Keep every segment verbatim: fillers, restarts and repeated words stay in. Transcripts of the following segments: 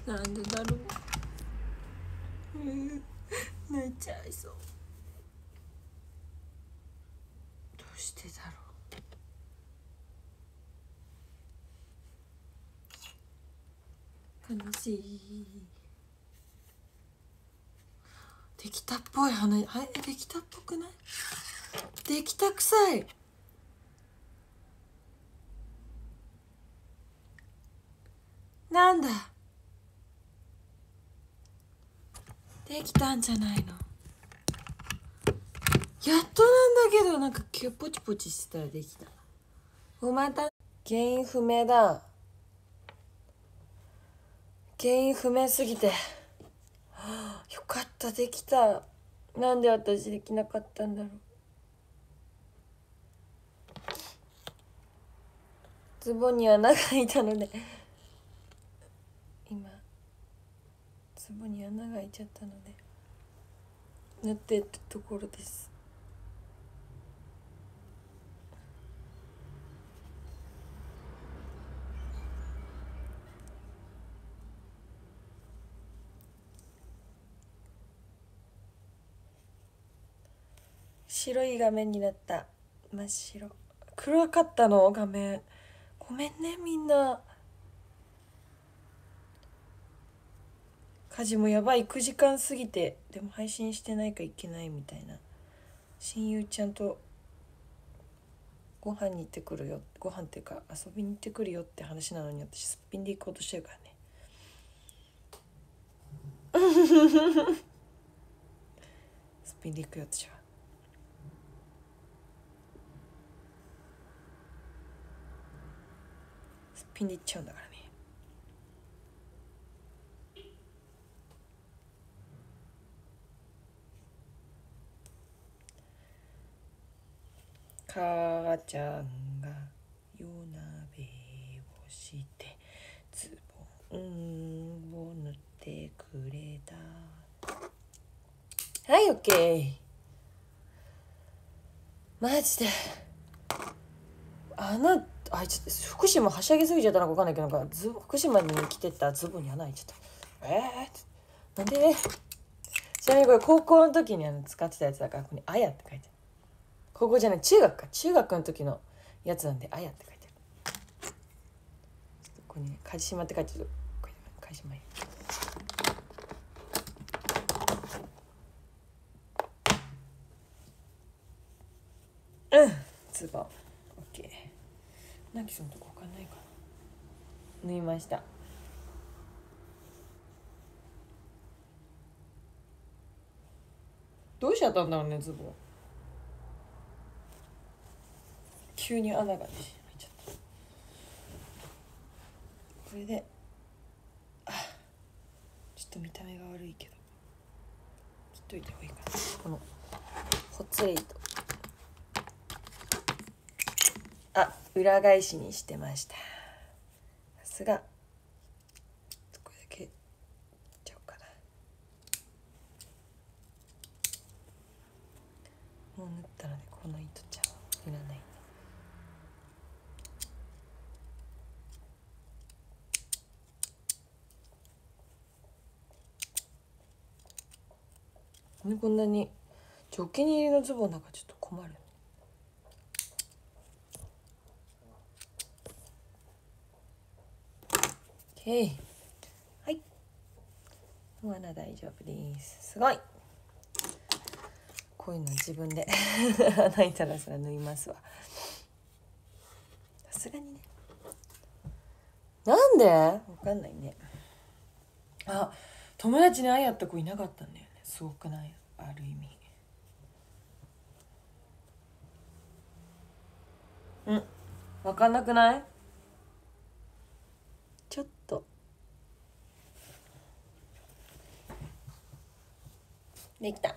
なんでだろう、うん、泣いちゃいそう。どうしてだろう。悲しい。できたっぽい花、はい、できたっぽくない？できたくさい。なんだ、できたんじゃないの。やっとなんだけど、なんか今日ポチポチしてたらできた。おまた原因不明だ。原因不明すぎて、はあ、よかった、できた。なんで私できなかったんだろう。ズボンに穴が開いたので今ズボンに穴が開いちゃったので縫っていったところです。白い画面になった。真っ白。黒かったの画面。ごめんねみんな。家事もやばい、くじかん過ぎて、でも配信してないかいけないみたいな。親友ちゃんとご飯に行ってくるよ、ご飯っていうか遊びに行ってくるよって話なのに、私すっぴんで行こうとしてるからねすっぴんで行くよ私は。すっぴんで行っちゃうんだからね。母ちゃんが夜鍋をしてズボンを塗ってくれた。はい、オッケー。マジで穴あいちゃって、福島はしゃぎすぎちゃったのか分かんないけど、なんかズ福島に着てたズボンに穴開いちゃった。えー、なんで。ちなみにこれ高校の時にあの使ってたやつだから、ここにあやって書いてある。高校じゃない、中学か、中学の時のやつなんであやって書いてある。ここにね、カジシマって書いてる。これカジシマや。うん、ズボンオッケー。ナキさんのとこわかんないかな。縫いました。どうしちゃったんだろうね、ズボン。急に穴が開いちゃった。これで、あ、ちょっと見た目が悪いけど切っといた方がいいかな。このほつれ糸、あ、裏返しにしてました。さすが。これだけ切っちゃおうかな。もう縫ったのでこの糸ちゃんはいらないね。なんでこんなにお気に入りのズボンなんかちょっと困る。OK、はい、もう穴大丈夫です。すごい。こういうの自分で穴開いたらそれ縫いますわ。さすがにね。なんでわかんないね。あ、友達にああやった子いなかったんだよね。すごくない？ある意味。うん、分かんなくない？ちょっとできた。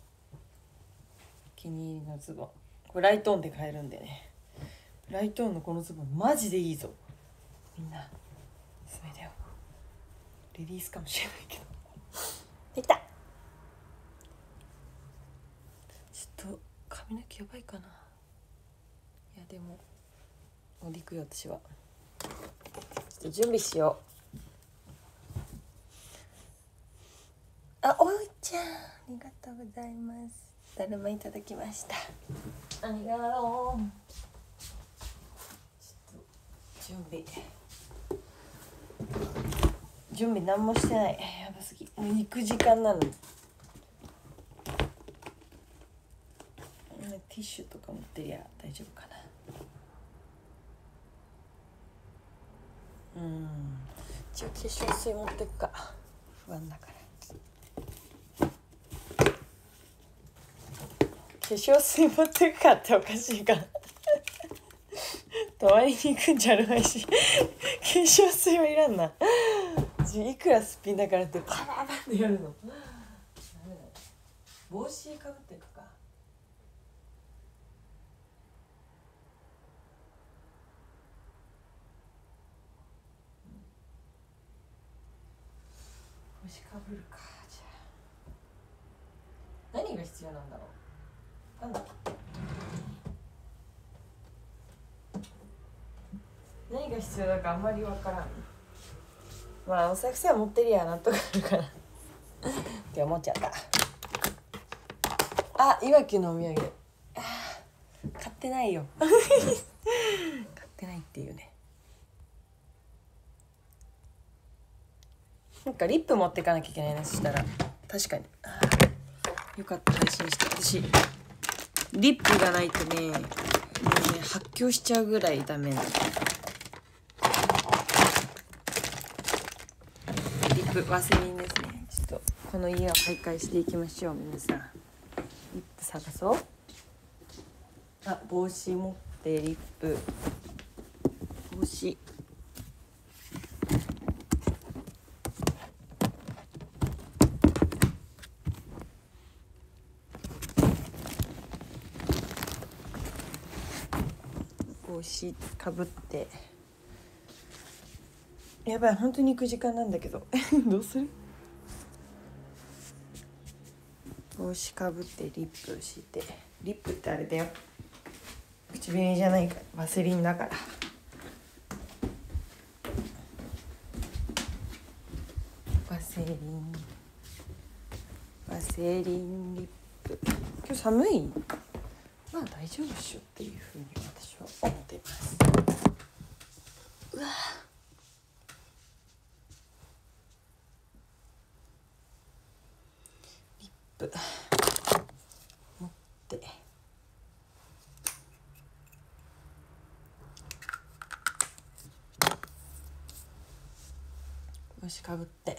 気に入りのズボン、これライトオンで買えるんでね。ライトオンのこのズボンマジでいいぞ。みんなそれだよ。レディースかもしれないけどできた。ちょっと髪の毛やばいかな。いやでももうでいくよ私は。ちょっと準備しよあ、おいちゃんありがとうございます。だるまいただきました。ありがとう。ちょっと準備準備何もしてない。やばすぎ。もう行く時間なのに。ティッシュとか持ってりゃ大丈夫かな。うん、一応化粧水持ってくか不安だから。化粧水持ってくかっておかしいから泊まりに行くんじゃないし化粧水はいらんな。いくらすっぴんだからってパパパってやるの帽子かぶってくか。帽子かぶるか。じゃあ何が必要なんだろう。なんだ何が必要だかあんまりわからん。まあお酒さえ持ってりゃなんとかなるからって思っちゃった。あ、いわきのお土産あ買ってないよ買ってないっていうね。なんかリップ持ってかなきゃいけないな。そしたら確かにあよかった配信して。私リップがないとねもうね発狂しちゃうぐらいダメなの。リップワセリンですね。ちょっとこの家を徘徊していきましょう皆さん。リップ探そう。あ、帽子持ってリップ帽子帽子かぶってやばい本当に行く時間なんだけどどうする。帽子かぶってリップしてリップってあれだよ唇じゃないからワセリンだからワセリンワセリンリップ。今日寒いまあ大丈夫っしょっていうふうに私は思っています。うわリップ持って帽子かぶって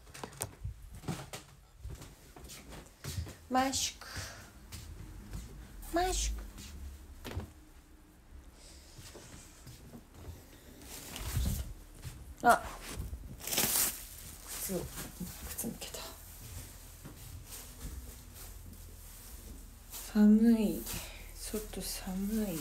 マスクマスクあ靴靴抜けた。寒い外寒い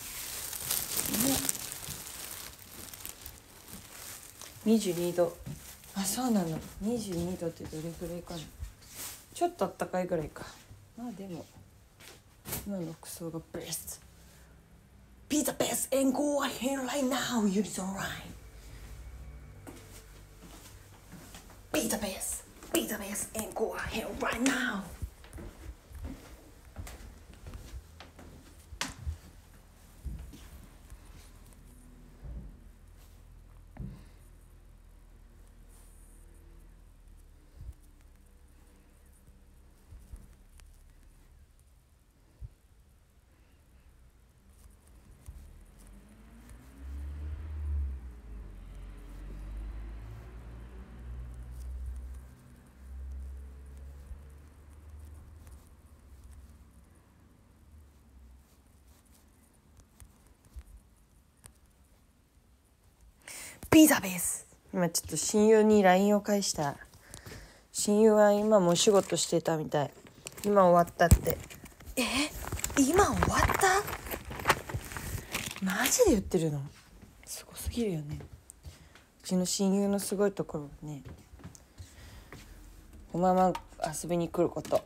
にじゅうにど。あ、そうなの。にじゅうにどってどれくらいかな。ちょっとあったかいぐらいか。まあでも今の服装がベスト。Be the best and go ahead right now. You're so right. Be the best. Be the best and go ahead right now. Be the best. 今ちょっと親友に ライン を返した。親友は今もお仕事してたみたい。今終わったって。え今終わった？マジで言ってるの？すごすぎるよね。うちの親友のすごいところはね、おまま遊びに来ること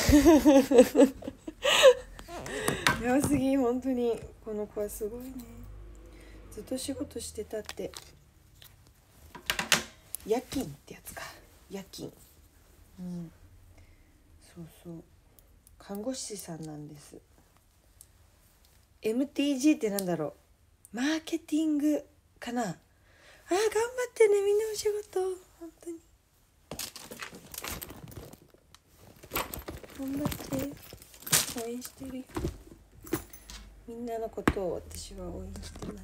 やばすぎ。本当にこの子はすごいね。ずっと仕事してたって。夜勤ってやつか。夜勤、うん、 そうそう看護師さんなんです。 エムティージー ってなんだろう、マーケティングかな。あー頑張ってねみんなお仕事本当に頑張って応援してるよ。みんなのことを私は応援してます。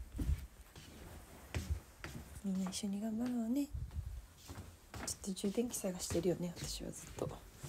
みんな一緒に頑張ろうね。ちょっと充電器探してるよね私はずっと。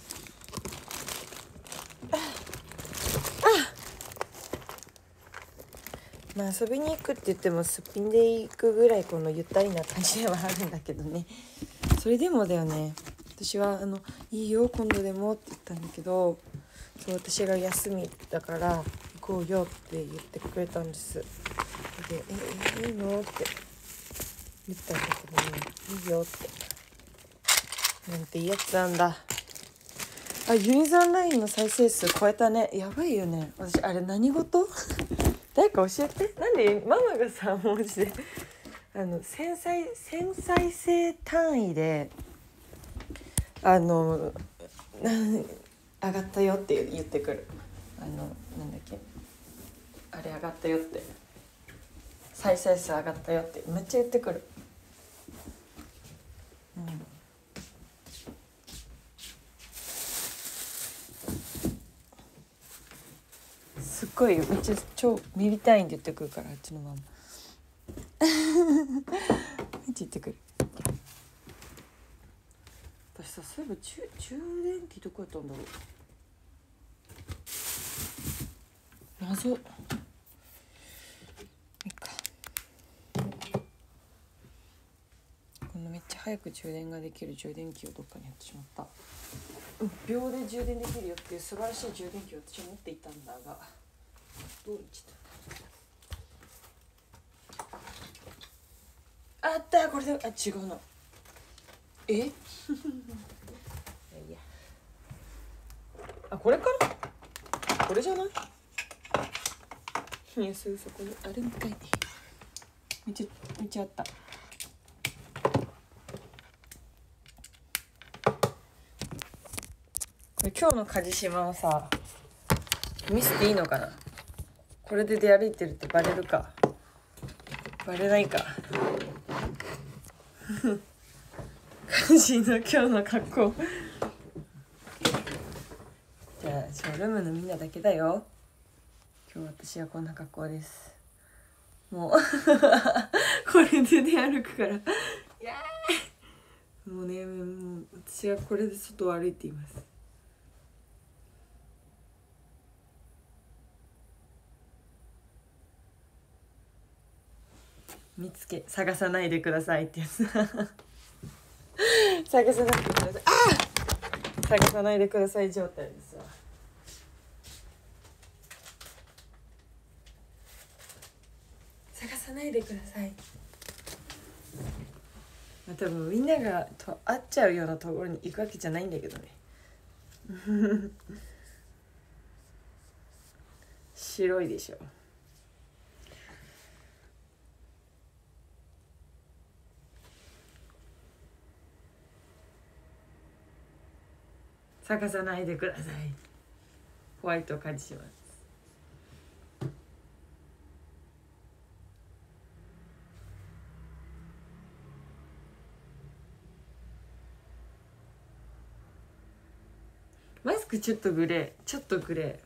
まあ遊びに行くって言ってもすっぴんで行くぐらいこのゆったりな感じではあるんだけどね。それでもだよね。私はあのいいよ今度でもって言ったんだけど、そう私が休みだから行こうよって言ってくれたんです。でええいいのって言ったんだけどね、いいよってなんていいやつなんだ。あユニゾンラインの再生数超えたね。やばいよね。私あれ何事誰か教えて。なんでママがさ文字であの繊細繊細性単位であの上がったよって言ってくる。あのなんだっけあれ上がったよって再生数上がったよってめっちゃ言ってくる。うんすっごいめっちゃ超ミリ単位で言ってくるから、あっちのママめっちゃ言ってくる。私さそういえば充充電器どこやったんだろう、謎。いいかこのめっちゃ早く充電ができる充電器をどっかにやってしまった。秒で充電できるよっていう素晴らしい充電器を私は持っていたんだがどういっちゃったあったこれであ違うのえいやいやあこれかなこれじゃないいやそうそこにあるみたいにめっちゃめっちゃあった。これ今日の鍛冶島をさ見せていいのかな。これで出歩いてるってバレるかバレないか肝心の今日の格好じゃあショールームのみんなだけだよ。今日私はこんな格好です。もうこれで出歩くからもうねもう私はこれで外を歩いています。見つけ探さないでくださいってやつ探さないでくださいあ探さないでください状態ですわ。探さないでください。まあ、多分みんながと会っちゃうようなところに行くわけじゃないんだけどね白いでしょ。探さないでください。ホワイトを感じします。マスクちょっとグレーちょっとグレー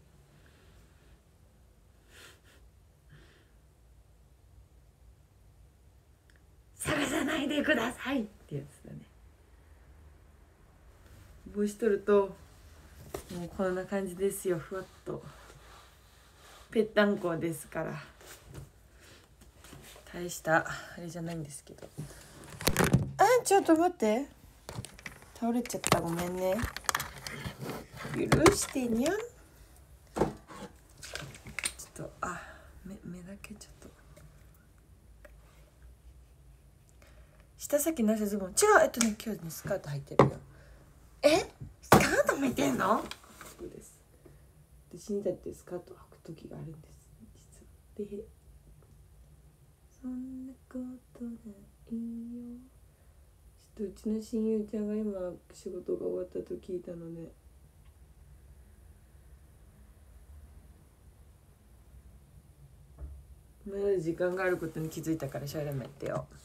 探さないでくださいってやつだね。帽子取るともうこんな感じですよ。ふわっとぺったんこですから大したあれじゃないんですけど。あちょっと待って倒れちゃったごめんね許してにゃん。ちょっとあ目目だけちょっと下先なぜズボン違うえっとね今日ねスカート履いてるよ。えスカート履いてんのそうです。私にだってスカート履く時があるんです実は。でそんなことないよしとうちの親友ちゃんが今仕事が終わったと聞いたので、まだ時間があることに気づいたからしゃべらないってよ。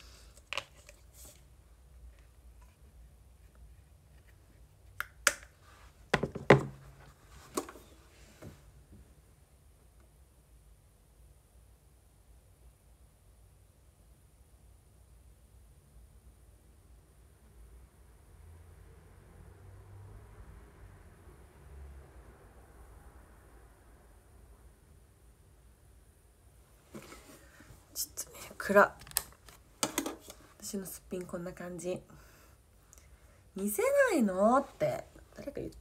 ちょっとね暗。私のすっぴんこんな感じ。見せないのって誰か言って。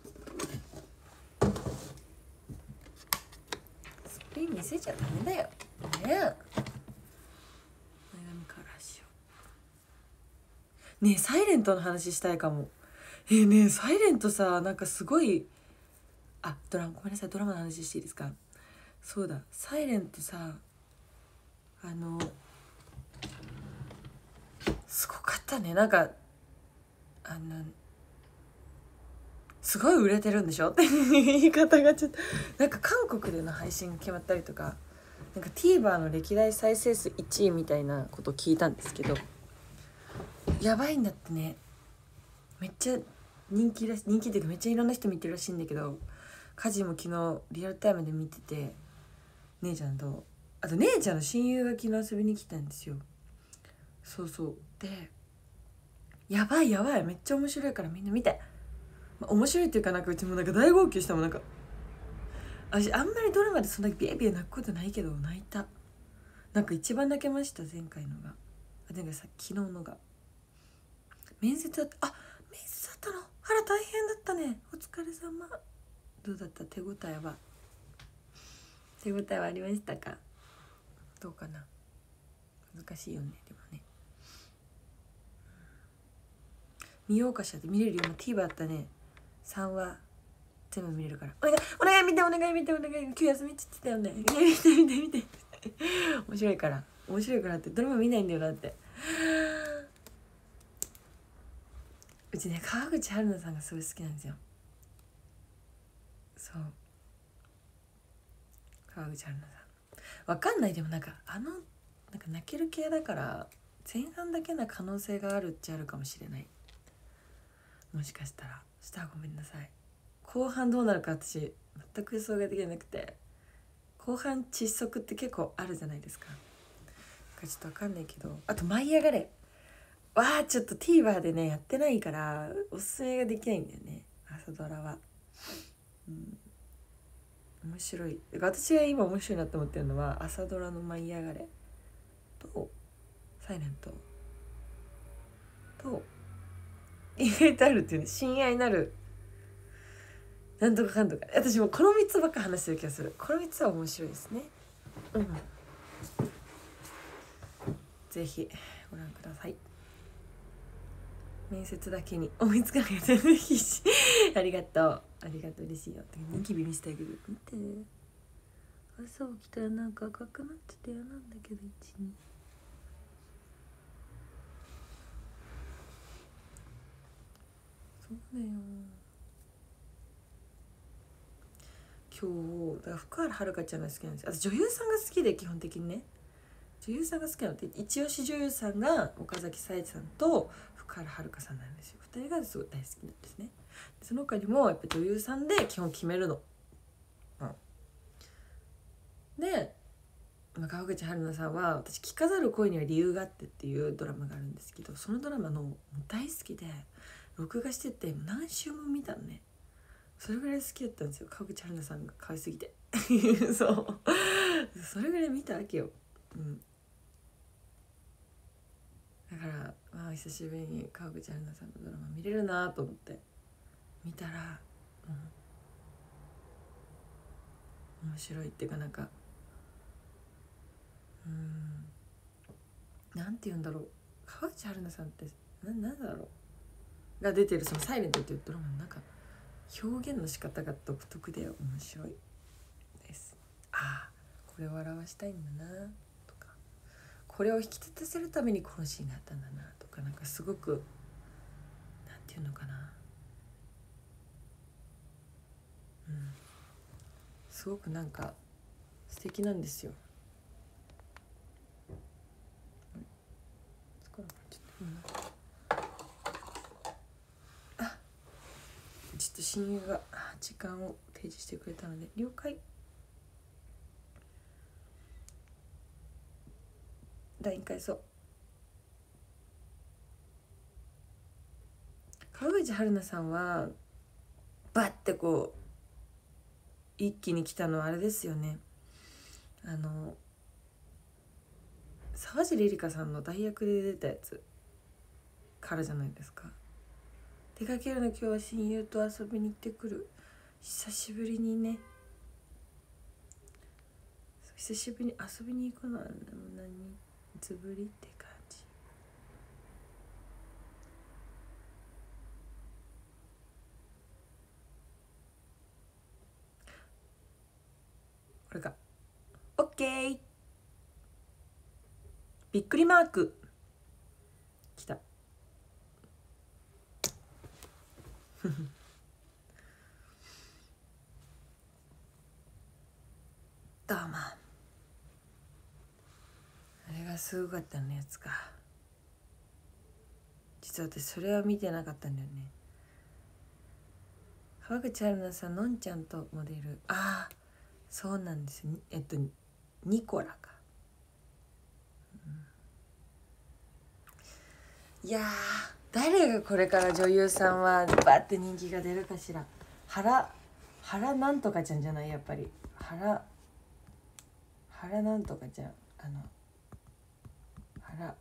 すっぴん見せちゃダメだよね。前髪からしよう。ねえサイレントの話したいかも。えー、ねえサイレントさ、なんかすごい、あドラマごめんなさい、ドラマの話していいですか。そうだ、サイレントさ、あのすごかったね。なんかあのすごい売れてるんでしょって言い方がちょっとなんか韓国での配信が決まったりとか、なんか TVer の歴代再生数いちいみたいなことを聞いたんですけど、やばいんだってね。めっちゃ人気らし人気っていうかめっちゃいろんな人見てるらしいんだけど、家事も昨日リアルタイムで見てて、姉ちゃんとあと姉ちゃんの親友が昨日遊びに来たんですよ。そうそうで、やばいやばいめっちゃ面白いからみんな見て、まあ、面白いっていうかなんかうちもなんか大号泣したもん。なんか私あんまりドラマでそんなビエビエ泣くことないけど泣いた。なんか一番泣けました前回のが。あ前回さ昨日のが面接だった。あ面接だったの。あら大変だったね。お疲れ様。どうだった。手応えは手応えはありましたか。どうかな。難しいよねでもね。見ようかしらって見れるよ。今 TVer あったね。さんわ全部見れるから。お願いお願い見てお願い見てお願い。今日休みって言ってたよね。見て見て見て面白いから面白いからって。ドラマ見ないんだよだって。うちね川口春奈さんがすごい好きなんですよ。そう川口春奈さんわかんない。でもなんかあのなんか泣ける系だから前半だけな可能性があるっちゃあるかもしれない。もしかしたらしたらごめんなさい。後半どうなるか私全く予想ができなくて、後半窒息って結構あるじゃないですか。ちょっとわかんないけど、あと舞い上がれわあちょっと TVer でねやってないからおすすめができないんだよね朝ドラは。うん面白い。私が今面白いなと思ってるのは朝ドラの舞い上がれとサイレントと意外とあるっていうね、親愛なるなんとかかんとか。私もこのみっつばっか話してる気がする。このみっつは面白いですね。うんぜひご覧ください。面接だけに思いつかないやつ必死ありがとうありがとう嬉しいよ。ニキビ見せてあげる。見て朝起きたらなんか赤くなってて嫌なんだけど一にそうだよ。今日だから福原遥ちゃんが好きなんですよ。あと女優さんが好きで基本的にね女優さんが好きなのって一押し女優さんが岡崎紗絵さんと福原遥さんなんですよ。ふたりがすごい大好きなんですね。その他にもやっぱ女優さんで基本決めるの。うん、で川口春奈さんは私「着飾る恋には理由があって」っていうドラマがあるんですけど、そのドラマの大好きで録画してて何週も見たのね。それぐらい好きだったんですよ。川口春奈さんが可愛すぎてそうそれぐらい見たわけよ。うんだからまあ久しぶりに川口春奈さんのドラマ見れるなと思って見たら、うん、面白いっていうかなんかうーんなんて言うんだろう。川口春奈さんってななんだろうが出てるその「サイレントっていうドラマの中表現の仕方が独特で面白いです。ああこれを表したいんだなとか、これを引き立たせるためにこのシーンがあったんだなとかかなんかすごくなんていうのかな、うん、すごくなんか素敵なんですよ。あ、ちょっと親友が時間を提示してくれたので了解。ライン 返そう。川口春奈さんはバッてこう一気に来たのはあれですよね。あの沢尻エリカさんの代役で出たやつからじゃないですか。出かけるの今日は親友と遊びに行ってくる。久しぶりにね、久しぶりに遊びに行くのは何いつぶりって感じ。これが OK。 びっくりマークきた。どうも。あれがすごかったのやつか。実は私それは見てなかったんだよね。川口春奈さん、のんちゃんとモデル。ああ、そうなんですよ。えっとニコラか、うん、いやー、誰がこれから女優さんはバッて人気が出るかしら。原原なんとかちゃんじゃない、やっぱり原原なんとかちゃん、あの原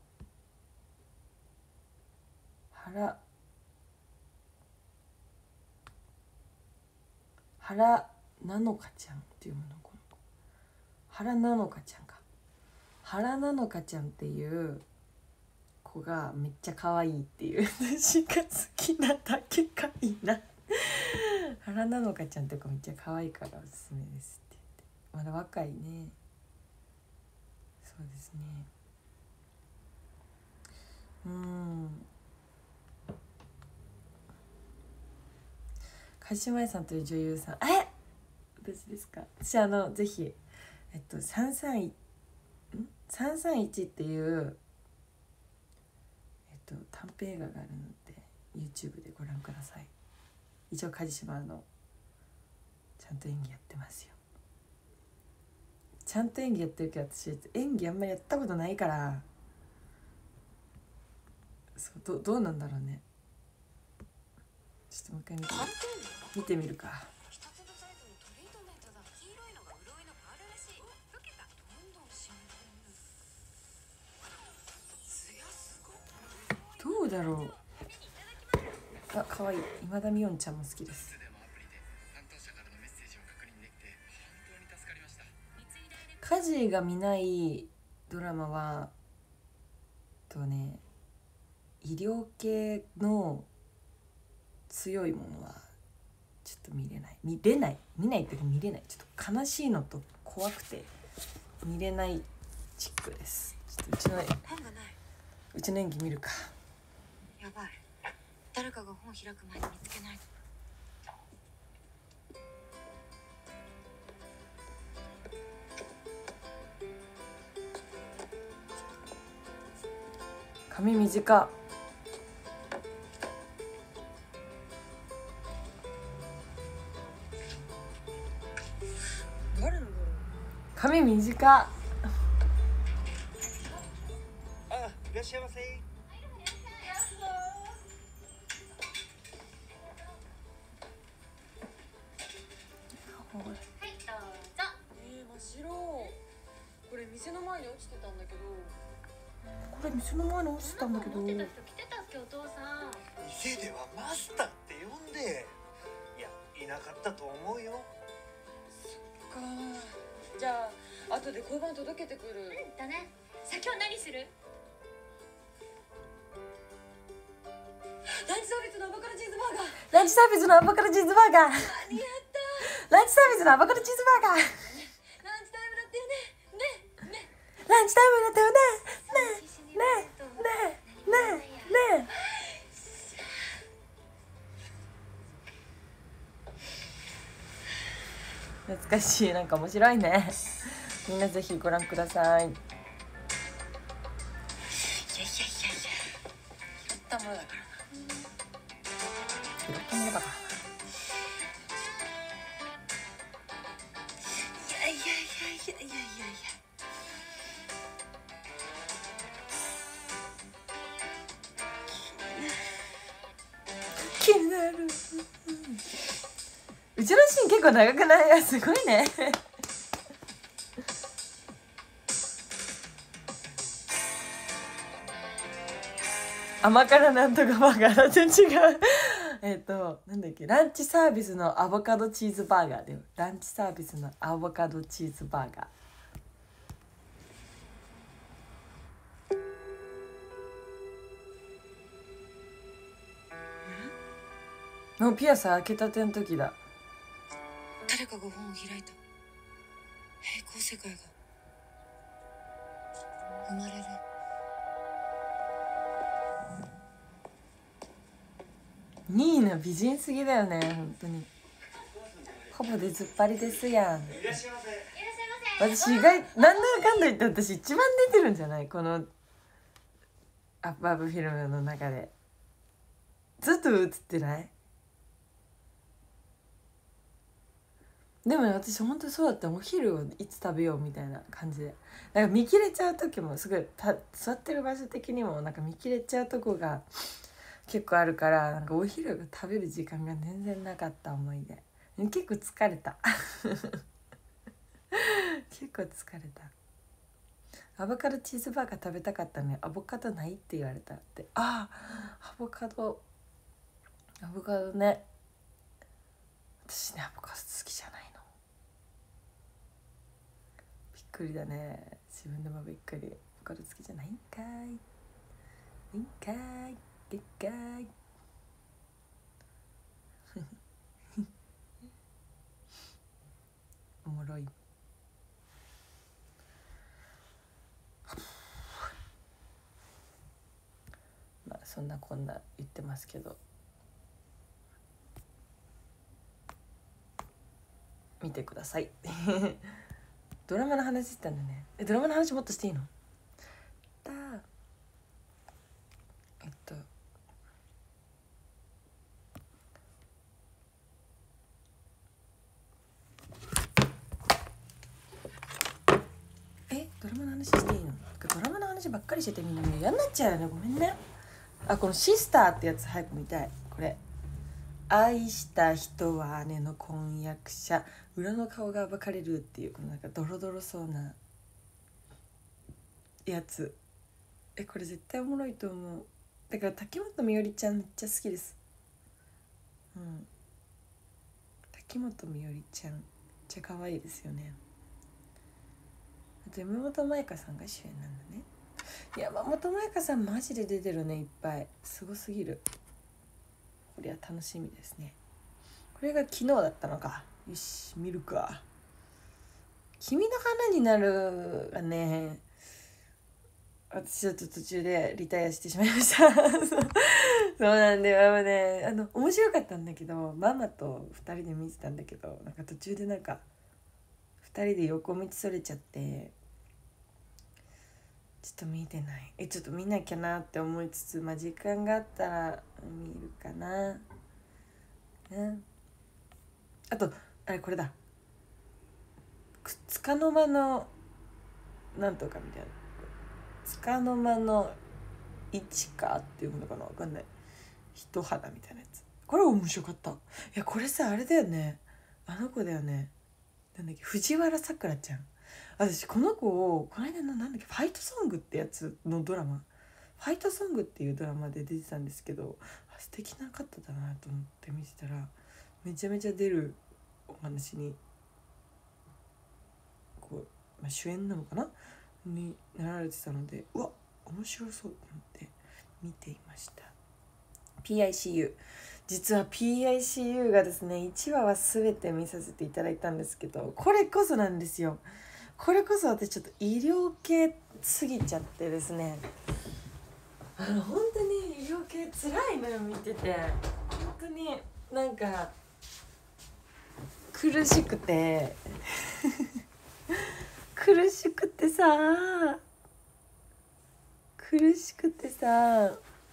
原原なのかちゃんっていうもの、この子原なのかちゃんか。原なのかちゃんっていう子がめっちゃ可愛いっていう私が好きなだけかいな。原なのかちゃんって子めっちゃ可愛いからおすすめですって言って。まだ若いね。そうですね。うん。梶間さんという女優さん、え私ですか。私あのぜひえっとさんさんいちんさんさんいちっていうえっと短編映画があるので YouTube でご覧ください。一応梶島のちゃんと演技やってますよ。ちゃんと演技やってるけど私演技あんまりやったことないから、そうどどうなんだろうね。ちょっともう一回見て見てみるか。どうだろう。あ、可愛い。今田美音ちゃんも好きです。家事が見ないドラマはとね、医療系の強いものはちょっと見れない見れない見ないっていうか見れない。ちょっと悲しいのと怖くて見れないチックです。ちょっとうちのうちの演技見るか。 やばい、誰かが本開く前に見つけないと。 髪短っ。誰なんだろう。髪短っ。 あ、いらっしゃいませ。 はい、どうぞ。 えー、真っ白。これ店の前に落ちてたんだけど。 これ店の前に落ちてたんだけど。 持ってた人来てたっけ、お父さん。 店ではマスターって呼んで。いや、いなかったと思うよ。 かじゃあ後で交番届けてくる。 うんだね。さあ今日何する？ ランチサービスのアボカドチーズバーガー。 ランチサービスのアボカドチーズバーガー。 間に合った。 ランチサービスのアボカドチーズバーガー。 ランチタイムだったよね。ねね。 ランチタイムだったよね。ねえねえねえねかしい、なんか面白いね。みんなぜひご覧ください。 いやいやいやいや、拾ったものだからな。 拾ったものだからな。 いやいやいやいやいやいやいや。 気になる。うちのシーン結構長くない？すごいね。甘辛なんとかバーガーだって違う。えっとなんだっけ、ランチサービスのアボカドチーズバーガーだよ。ランチサービスのアボカドチーズバーガー。もうピアス開けたての時だ。 誰かが本を開いた。平行世界が生まれる。 ニーナ美人すぎだよね、本当に。ほぼ出ずっぱりですやん。 いらっしゃいませ。 私意外、なんだかんだ言って私一番出てるんじゃない、このアッパーブフィルムの中で。ずっと映ってない？でもね、私本当にそうだった。お昼をいつ食べようみたいな感じで、なんか見切れちゃう時もすごい、た座ってる場所的にもなんか見切れちゃうとこが結構あるから、なんかお昼が食べる時間が全然なかった思い出。結構疲れた結構疲れた。アボカドチーズバーガー食べたかったね。アボカドないって言われたって。ああ、アボカドアボカドね。私ね、アボカド好きじゃないの。びっくりだね、自分でもびっくり。アボカド好きじゃないんかい、いんかい、でっかいおもろい。まあそんなこんな言ってますけど、見てくださいドラマの話してたんだね。え、ドラマの話もっとしていいの？だえっとえドラマの話していいの？ドラマの話ばっかりしててみんな嫌になっちゃうよね。ごめんね。あ、このシスターってやつ早く見たい。これ、愛した人は姉の婚約者、裏の顔が暴かれるっていう、このなんかドロドロそうなやつ。え、これ絶対おもろいと思う。だから滝本美織ちゃんめっちゃ好きです。うん、滝本美織ちゃんめっちゃ可愛いですよね。あと山本舞香さんが主演なんだね。山本舞香さんマジで出てるね、いっぱい。すごすぎる。これは楽しみですね。これが昨日だったのか。よし、見るか。君の花になるがね、私ちょっと途中でリタイアしてしまいましたそうなんで、あのね、あの面白かったんだけど、ママとふたりで見てたんだけど、なんか途中でなんかふたりで横道それちゃって、ちょっと見てない。え、ちょっと見なきゃなって思いつつ、まあ時間があったら見るかな。ね、あとあれこれだ。つかの間のなんとかみたいな。つかの間の一かっていうのかな、わかんない。一肌みたいなやつ。これ面白かった。いやこれさ、あれだよね。あの子だよね。なんだっけ、藤原さくらちゃん。私この子をこの間のなんだっけ、ファイトソングってやつのドラマ、ファイトソングっていうドラマで出てたんですけど、素敵な方だなと思って見てたら、めちゃめちゃ出るお話にこう、まあ、主演なのかなになられてたので、うわ面白そうと思って見ていました。 ピーアイシーユー、 実は ピーアイシーユー がですね、いちわは全て見させていただいたんですけど、これこそなんですよ。これこそ私ちょっと医療系すぎちゃってですね、あの本当に医療系辛いのよ見てて。本当になんか苦しくて苦しくてさ苦しくてさ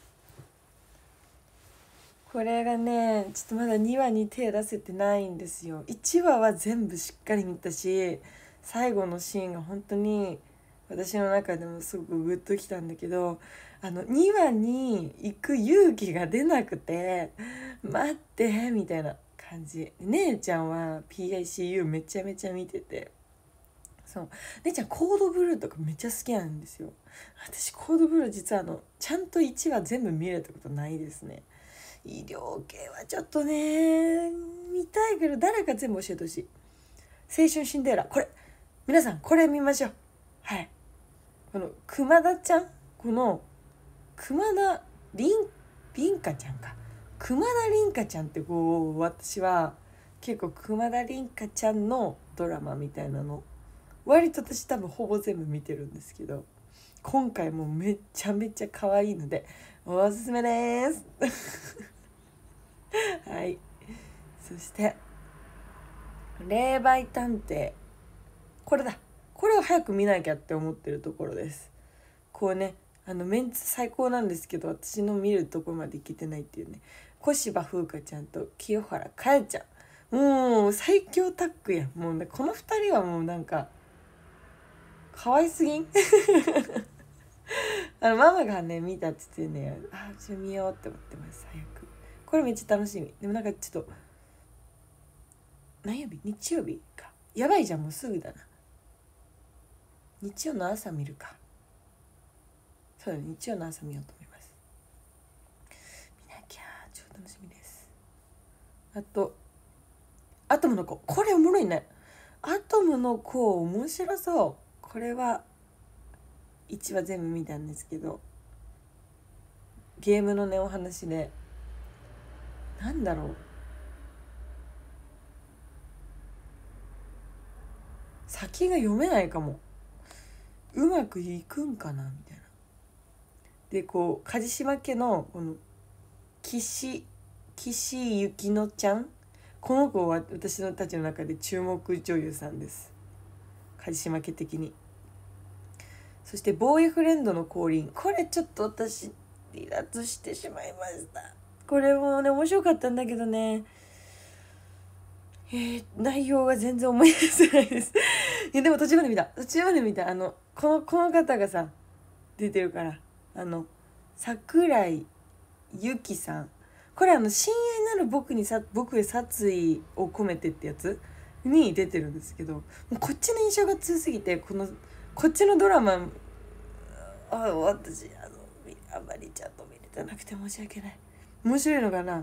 これがねちょっとまだにわに手出せてないんですよ。いちわは全部しっかり見たし最後のシーンが本当に私の中でもすごくグッときたんだけど、あのにわに行く勇気が出なくて待ってみたいな感じ。姉ちゃんは ピーアイシーユー めちゃめちゃ見てて、そう姉ちゃんコードブルーとかめっちゃ好きなんですよ。私コードブルー実はあのちゃんといちわ全部見れたことないですね。医療系はちょっとね見たいけど誰か全部教えてほしい。青春シンデレラこれ皆さんこれ見ましょう。はい、この熊田ちゃんこの熊田凛凛花ちゃんか熊田凛花ちゃんってこう私は結構熊田凛花ちゃんのドラマみたいなの割と私多分ほぼ全部見てるんですけど、今回もめっちゃめちゃ可愛いのでおすすめですはい、そして霊媒探偵これだこれを早く見なきゃって思ってるところです。こうねあのメンツ最高なんですけど私の見るところまでいけてないっていうね、小芝風花ちゃんと清原果耶ちゃんもう最強タッグやん。もうねこのふたりはもうなんか可愛すぎんあのママがね見たって言ってねあちょっと見ようって思ってます。早くこれめっちゃ楽しみ。でもなんかちょっと何曜日日曜日かやばいじゃんもうすぐだな。日曜の朝見るか。そうだね日曜の朝見ようと思います。見なきゃ超楽しみです。あとアトムの子これおもろいね。アトムの子面白そう。これはいちわ全部見たんですけどゲームのねお話でなんだろう先が読めないかも。うまくいくんかなみたいな。でこう梶島家のこの岸岸ゆきのちゃんこの子は私のたちの中で注目女優さんです、梶島家的に。そしてボーイフレンドの降臨これちょっと私離脱してしまいました。これもね面白かったんだけどねえー、内容が全然思い出せないですいやでも途中まで見た途中まで見たあのこのこの方がさ出てるからあの桜井由紀さんこれあの親愛なる僕にさ僕へ殺意を込めてってやつに出てるんですけどもうこっちの印象が強すぎてこのこっちのドラマあ私あのあんまりちゃんと見れてなくて申し訳ない。面白いのかな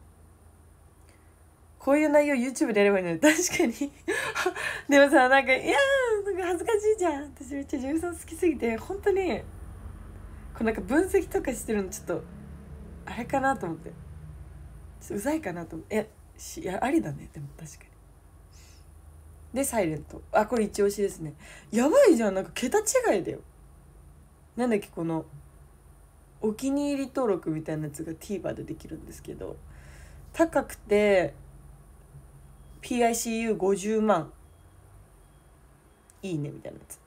こういう内容 YouTube でやればいいのに確かにでもさなんかいやーなんか恥ずかしいじゃん。私めっちゃ女優さん好きすぎて本当にこうなんか分析とかしてるのちょっとあれかなと思ってちょっとうざいかなと思ってえしいやありだねでも確かに。でサイレントあこれ一押しですね。やばいじゃんなんか桁違いだよ。なんだっけこのお気に入り登録みたいなやつが TVer でできるんですけど高くて ピーアイシーユーごじゅうまんいいねみたいなやつ。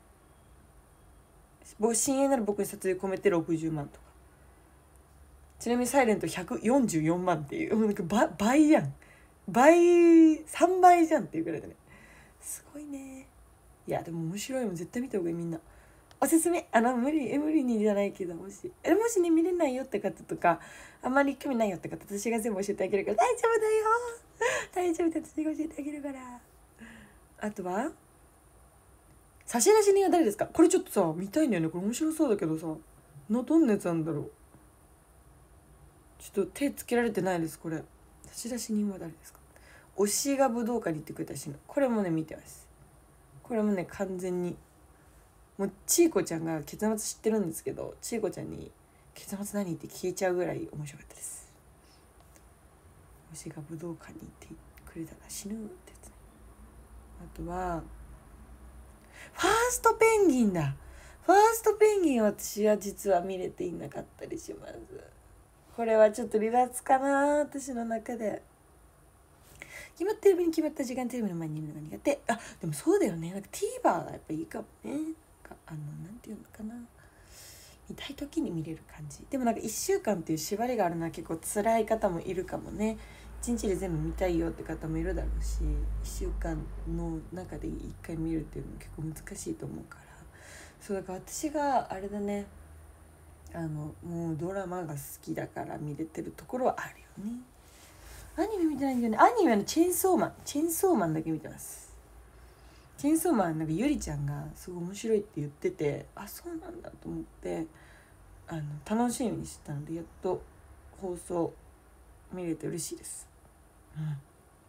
親愛なる僕に撮影込めてろくじゅうまんとか。ちなみにサイレントひゃくよんじゅうよんまんっていうなんか 倍, 倍やん倍さんばいじゃんっていうくらいだね。すごいね。いやでも面白いもん絶対見た方がいいみんな。おすすめあの無理無理にじゃないけどもしえもしね見れないよって方とかあんまり興味ないよって方私が全部教えてあげるから大丈夫だよ大丈夫だ私が教えてあげるから。あとは差出人は誰ですか。これちょっとさ見たいんだよね。これ面白そうだけどさのどんなやつなんだろう。ちょっと手つけられてないです。これ差出人は誰ですか。推しが武道館に行ってくれたしこれもね見てます。これもね完全にもうちいこちゃんが結末知ってるんですけどちいこちゃんに結末何って聞いちゃうぐらい面白かったです。推しが武道館に行ってくれたら死ぬってやつね。あとはファーストペンギンだ。ファーストペンギンは私は実は見れていなかったりします。これはちょっと離脱かな私の中で。 決まってる分に決まった時間テレビの前にいるのが苦手。あ、でもそうだよね。なんか TVer がやっぱいいかもね。なんかあのなんていうのかな、見たい時に見れる感じ。でもなんかいっしゅうかんっていう縛りがあるのは結構辛い方もいるかもね。いちにちで全部見たいよって方もいるだろうし、いっしゅうかんの中でいっかい見るっていうのも結構難しいと思うから、そうだから私があれだね、あのもうドラマが好きだから見れてるところはあるよね。アニメ見てないんだよね。アニメのチェーンソーマンチェーンソーマンだけ見てます。チェーンソーマンなんかゆりちゃんがすごい面白いって言ってて、あ、そうなんだと思ってあの楽しみにしてたので、やっと放送見れて嬉しいです。うん、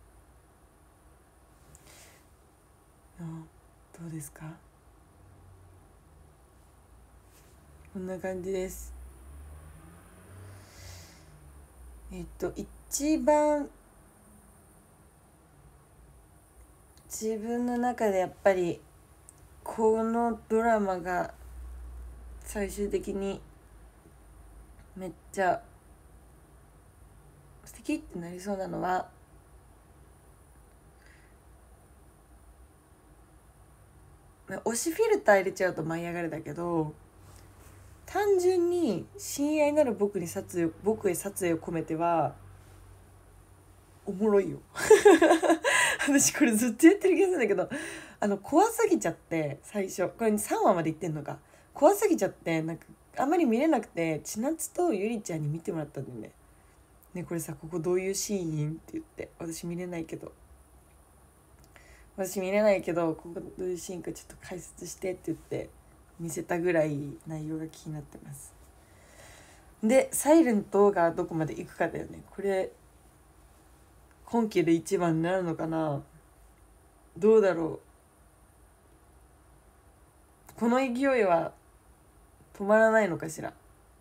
あ、どうですか。こんな感じです。えっと一番自分の中でやっぱりこのドラマが最終的にめっちゃ素敵ってなりそうなのは、推しフィルター入れちゃうと舞い上がるだけど、単純に親愛なる僕に殺意僕へ殺意を込めてはおもろいよ私これずっと言ってる気がするんだけど、あの怖すぎちゃって、最初これさんわまでいってんのか、怖すぎちゃってなんかあんまり見れなくて、千夏とゆりちゃんに見てもらったんだよね。ね、これさ、ここどういうシーンって言って、私見れないけど私見れないけどここどういうシーンかちょっと解説してって言って見せたぐらい内容が気になってます。でサイレントがどこまで行くかだよね。これ今期で一番になるのかな、どうだろう、この勢いは止まらないのかしら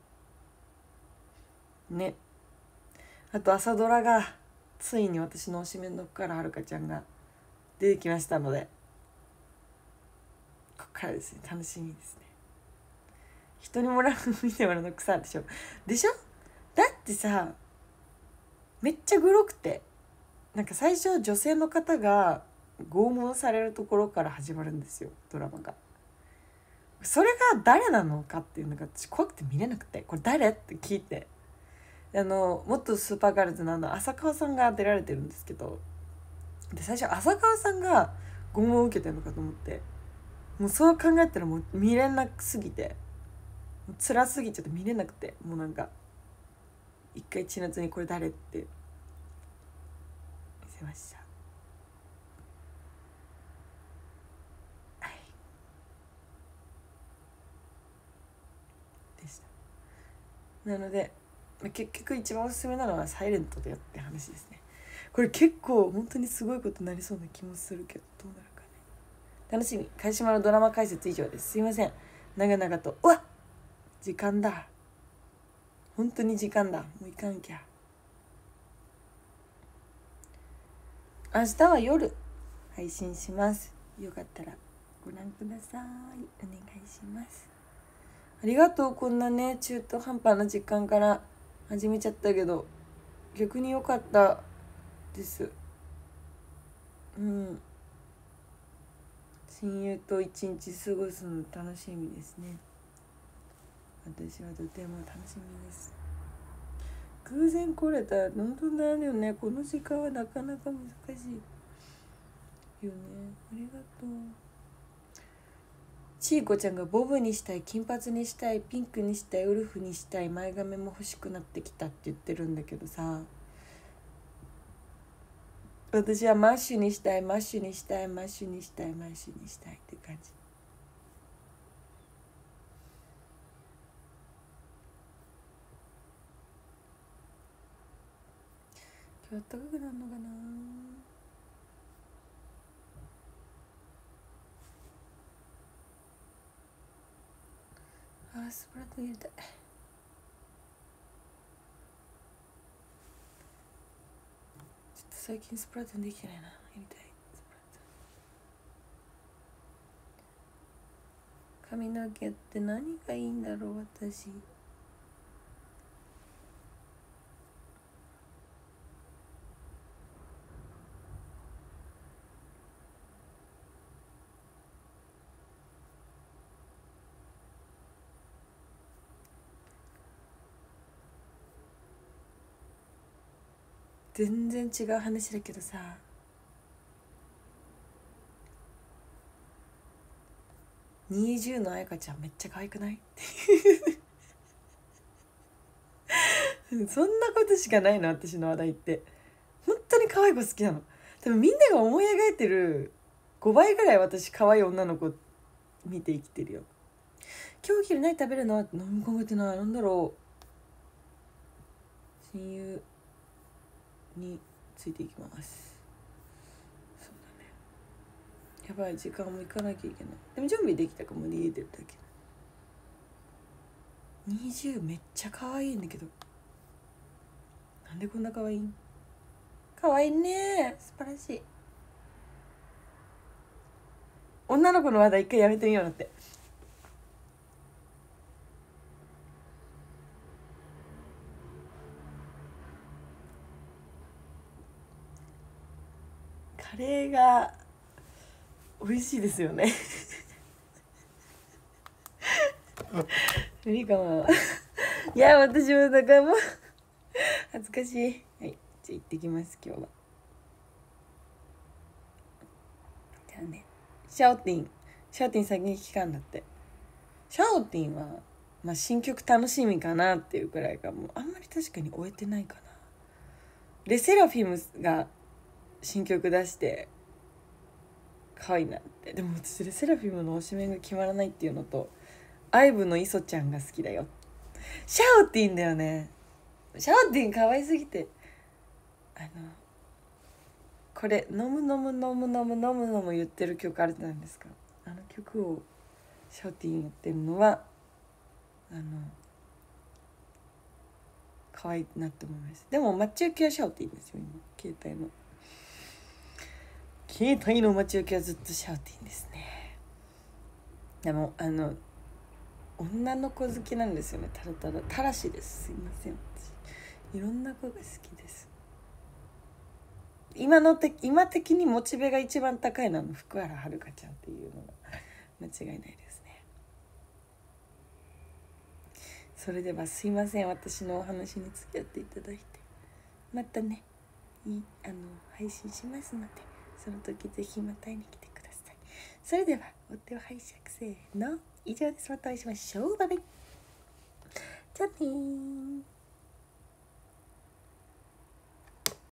ね。あと朝ドラがついに私の推しメンの福原遥ちゃんが出てきましたので、ここからですね、楽しみですね。人にもらう見てもらうの草でしょでしょだってさ、めっちゃグロくて、なんか最初女性の方が拷問されるところから始まるんですよ、ドラマが。それが誰なのかっていうのが私怖くて見れなくて、これ誰って聞いて、あの元スーパーガールズのあの浅川さんが出られてるんですけど、で最初浅川さんが拷問を受けてるのかと思って、もうそう考えたらもう見れなすぎて、もう辛すぎちゃって見れなくて、もうなんか一回千夏にこれ誰って見せました。はいでした。なので結局一番おすすめなのはサイレントだよって話ですね。これ結構本当にすごいことになりそうな気もするけど、どうなるかね。楽しみ。貝島のドラマ解説以上です。すいません、長々と。うわっ、時間だ、本当に時間だ、もう行かんきゃ。明日は夜配信します。よかったらご覧ください。お願いします。ありがとう。こんなね中途半端な時間から始めちゃったけど逆に良かったです。うん、親友と一日過ごすの楽しみですね。私はとても楽しみです。偶然来れたら本当になるよね。この時間はなかなか難しいよね。ありがとう。ちいこちゃんがボブにしたい、金髪にしたい、ピンクにしたい、ウルフにしたい、前髪も欲しくなってきたって言ってるんだけどさ、私はマッシュにしたい、マッシュにしたい、マッシュにしたい、マッシュにしたいって感じ。今日暖かくなるのかな。あー、スプラトゥーン入れたい。ちょっと最近スプラトゥーンできてないな。やりたい。スプラトゥーン。髪の毛って何がいいんだろう私。 全然違う話だけどさ、にじゅうのあやかちゃんめっちゃ可愛くない？そんなことしかないの私の話題って。本当に可愛い子好きなの。多分みんなが思い描いてるごばいぐらい私可愛い女の子見て生きてるよ。今日お昼何食べるの？何も考えてない。なんだろう。親友についていきます。そうだね。やばい、時間も行かなきゃいけない。でも準備できたかも、家出るだけ。にじゅうめっちゃ可愛いんだけど、なんでこんな可愛いん？可愛いね、素晴らしい。女の子の話題一回やめてみようなって。カレーが美味しいですよね。無理かも。いや私もだからもう恥ずかしい。はい、じゃあ行ってきます今日は。じゃあね、シャオティンシャオティン先に聞かんだって。シャオティンはまあ新曲楽しみかなっていうくらいかも。あんまり確かに終えてないかな。レセラフィムが新曲出して可愛いなって。でも私レセラフィムの推しメンが決まらないっていうのと、アイブのイソちゃんが好きだよ。シャオティンだよね。シャオティン可愛すぎて、あのこれ飲む飲む飲む飲む飲む飲む言ってる曲あるじゃないですか。あの曲をシャオティンやってるのはあの可愛いなって思います。でも待ち受けはシャオティンですよ今。携帯の携帯の待ち受けはずっとシャオティンですね。でもあの女の子好きなんですよね。ただただたらしです。すいません、私いろんな子が好きです。今のて今的にモチベが一番高いのは福原遥ちゃんっていうのが間違いないですね。それではすいません、私のお話に付き合っていただいて。またね、いあの配信しますので、その時ぜひまた会いに来てください。それではお手を拝借せーの、以上です。またお会いしましょう。バイバイ。じゃあねー。